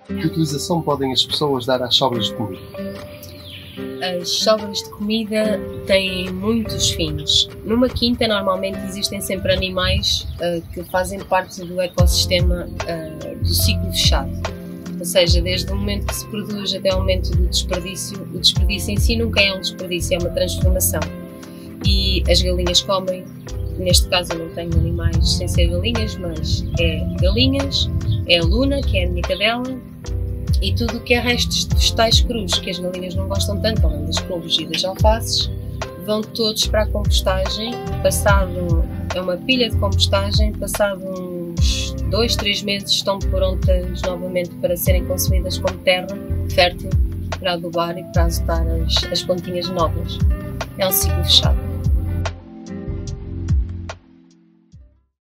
Que utilização podem as pessoas dar às sobras de comida? As sobras de comida têm muitos fins. Numa quinta, normalmente, existem sempre animais que fazem parte do ecossistema do ciclo fechado. Ou seja, desde o momento que se produz até o momento do desperdício, o desperdício em si nunca é um desperdício, é uma transformação. E as galinhas comem, neste caso eu não tenho animais sem ser galinhas, mas é galinhas, é a Luna, que é a minha cadela, e tudo o que é restos de vegetais crus, que as galinhas não gostam tanto, além das couves e das alfaces, vão todos para a compostagem. É uma pilha de compostagem, passado uns 2, 3 meses estão prontas novamente para serem consumidas como terra fértil para adubar e para azotar as plantinhas novas. É um ciclo fechado.